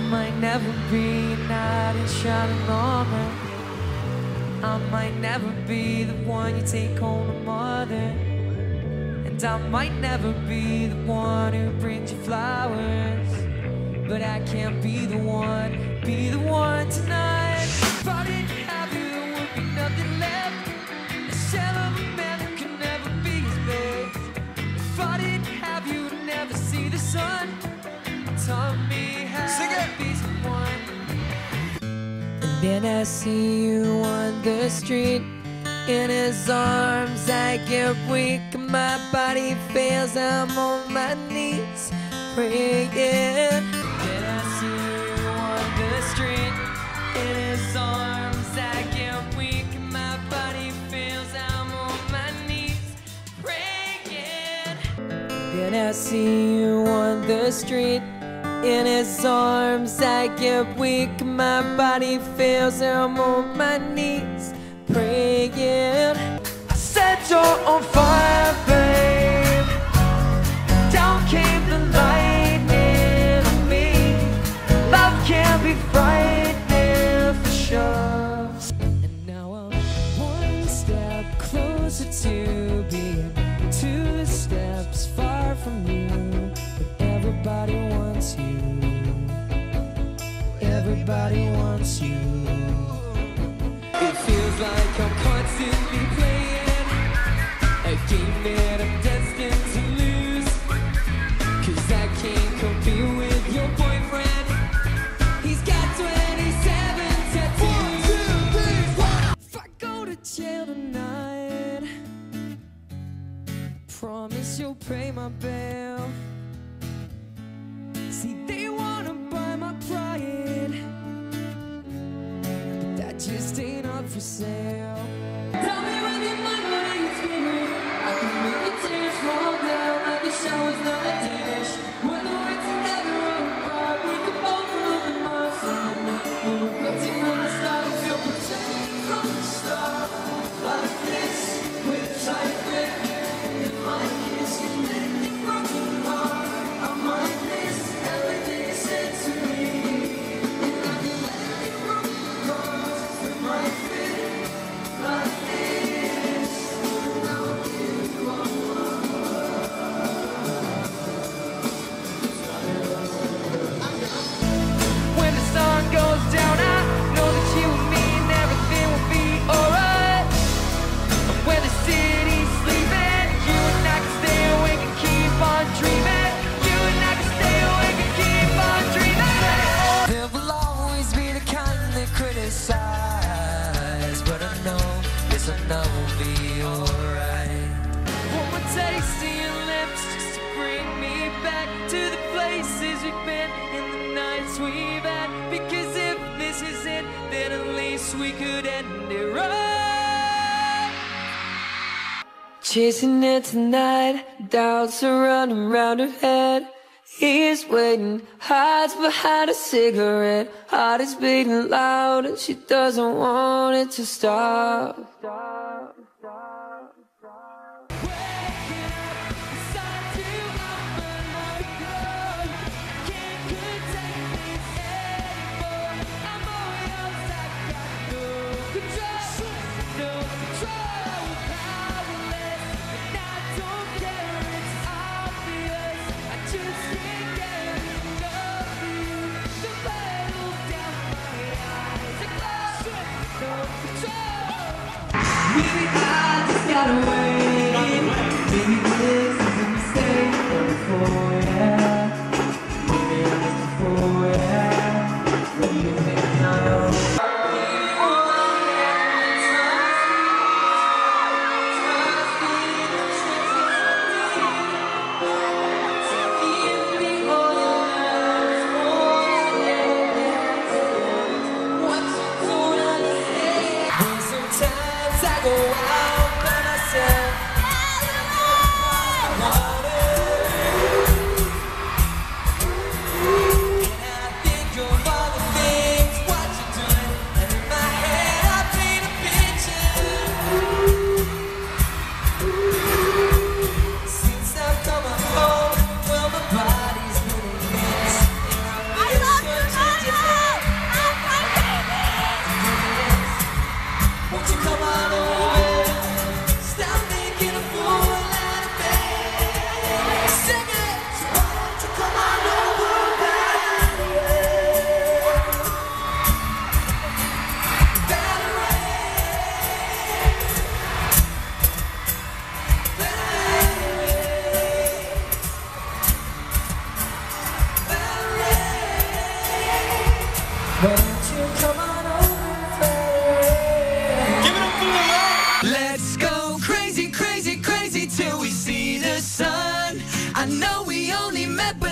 might never be a knight in shining armor. I might never be the one you take home to mother. And I might never be the one who brings you flowers. But I can't be the one tonight. If I didn't have you, there would be nothing left. A shell of a man who can never be his best. If I didn't have you, I'd never see the sun. Taught me how to be someone. And then I see you on the street. In his arms I get weak and my body fails. I'm on my knees praying. Then I see you on the street. In his arms I get weak and my body fails. I'm on my knees praying. Then I see you on the street. In his arms I get weak and my body fails. I'm on my knees praying. I set you're on fire, babe. Down came the lightning on me. Love can be frightening for sure. And now I'm one step closer to being 2 steps far from you. But everybody wants you. Everybody wants you. It feels like I'm constantly playing a game that I'm destined to lose. 'Cause I can't compete with your boyfriend. He's got 27 tattoos. 1, 2, 3, 4. If I go to jail tonight, promise you'll pay my bail. See, they wanna buy my pride, but that just ain't up for sale. Tell me when your mind when it's feeling. I can make the tears roll down like the shower's not a dish. Whether we're together or apart, we can both run the miles on the night. We're waiting when I start to feel protected from the start. Like this, with a tight grip, and my kiss can make the broken heart. I might miss everything you said to me, and I can let it broken heart. It might fit like this. Now I'll give you all my heart. When the sun goes down, I know that you and me and everything will be alright. And when the city's sleeping, you and I can stay awake and keep on dreaming. You and I can stay awake and keep on dreaming. There will always be the kind that criticize, but I know, yes I know we'll be alright. One more taste of your lips just to bring me back to the places we've been and the nights we've had. Because if this is it, then at least we could end it right. Chasing it tonight, doubts are running round her head. He's waiting, hides behind a cigarette. Heart is beating loud and she doesn't want it to stop. We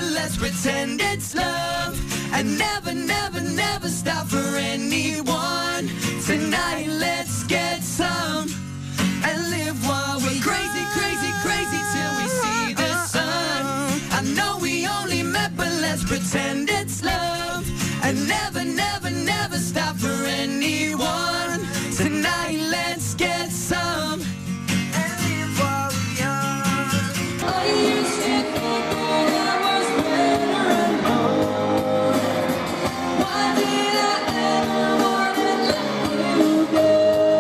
let's pretend it's love. And never, never, never stop for anyone. Tonight let's get some and live while we're crazy, crazy, crazy till we see the sun. I know we only met, but let's pretend it's love. And never, never, never stop for anyone. Tonight let's get some and live while we are. I used to think that I was better and more. Why did I ever want to let you go?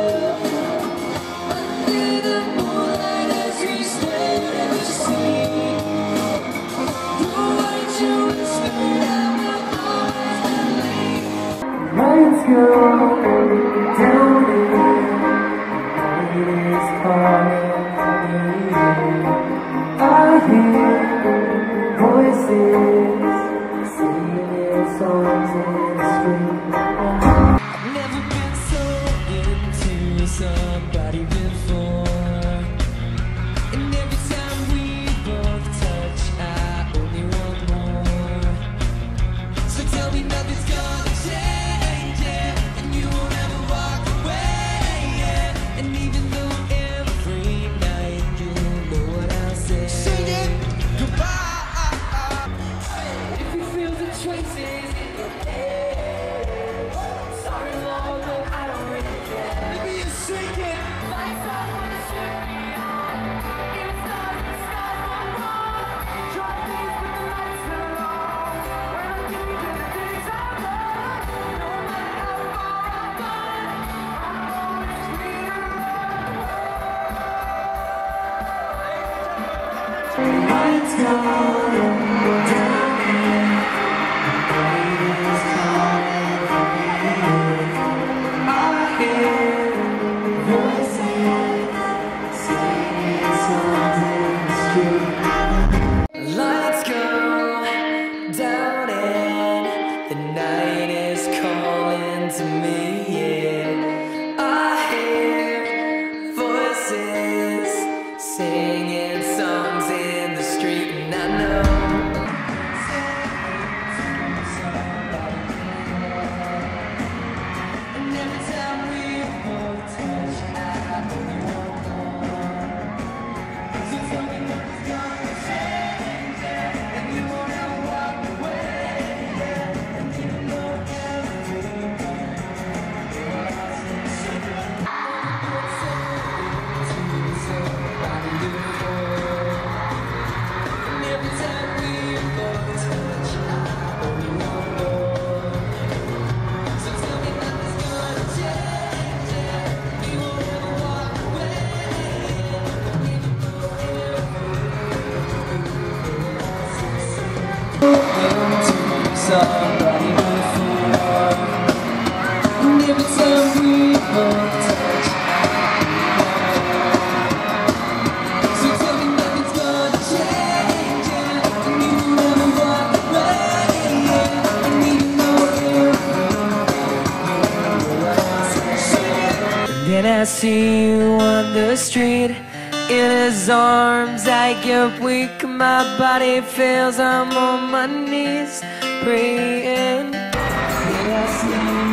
Under the moonlight as we stared at the sea, the words you whispered I will always believe. Lights go down again, it is calling me. I hear voices singing songs in the street. I've never been so into somebody before, and every time we both touch, I only want more. So tell me nothing's gonna change, yeah, and you won't ever walk away, yeah. And even though every night you'll know what I'll say, sing it goodbye. If you feel the choices in your head, sorry Lord, but I don't really care. Let me sing it. Lights out when the ship be on. It's not the stars will run. Try things but the lights are on. When I'm deep in the things I love, no matter how far I've gone, I'm always free to run. Lights go down. Lights go down and the night is calling to me, yeah. I hear voices singing songs in the street, and I know and every time we both touch, I only want more. So tell me what's gonna change, yeah, and you won't ever walk away, yeah. And even though somebody before, and every time we both touch, I only want more. So tell me nothing's gonna change, yeah, and you won't ever walk away, yeah. And even though somebody before, and every time we both touch, so tell me nothing's gonna change, yeah, and you will never walk away, yeah. And even though then I see you on the street, in his arms I get weak, my body fails, I'm on my knees praying. Then I see you